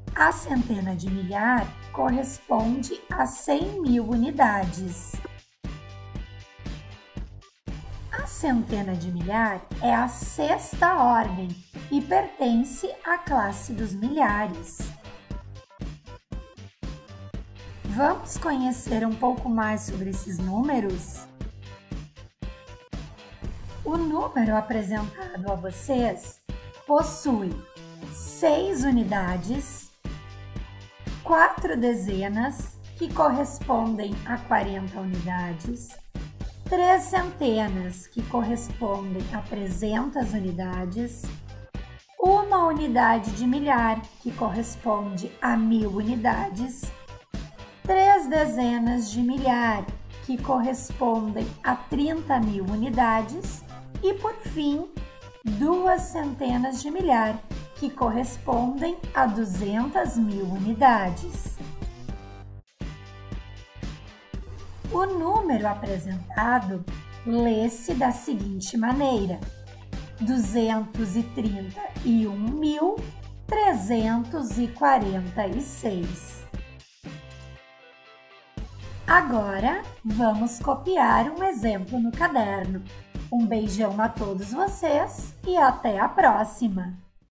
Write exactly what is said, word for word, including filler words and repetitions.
A centena de milhar corresponde a cem mil unidades. A centena de milhar é a sexta ordem e pertence à classe dos milhares. Vamos conhecer um pouco mais sobre esses números? O número apresentado a vocês possui seis unidades, quatro dezenas, que correspondem a quarenta unidades, três centenas, que correspondem a trezentas unidades, uma unidade de milhar, que corresponde a mil unidades, três dezenas de milhar, que correspondem a trinta mil unidades, e, por fim, duas centenas de milhar, que correspondem a duzentas mil unidades. O número apresentado lê-se da seguinte maneira: duzentos e trinta e um mil, trezentos e quarenta e seis. Agora, vamos copiar um exemplo no caderno. Um beijão a todos vocês e até a próxima!